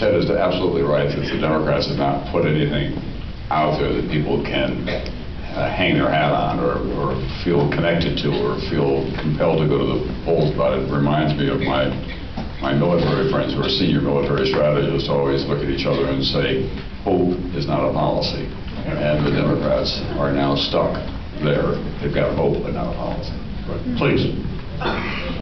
Ted is absolutely right that the Democrats have not put anything out there that people can hang their hat on or feel connected to or feel compelled to go to the polls about. It reminds me of my military friends who are senior military strategists always look at each other and say, hope is not a policy. And the Democrats are now stuck there. They've got hope but not a policy. Please.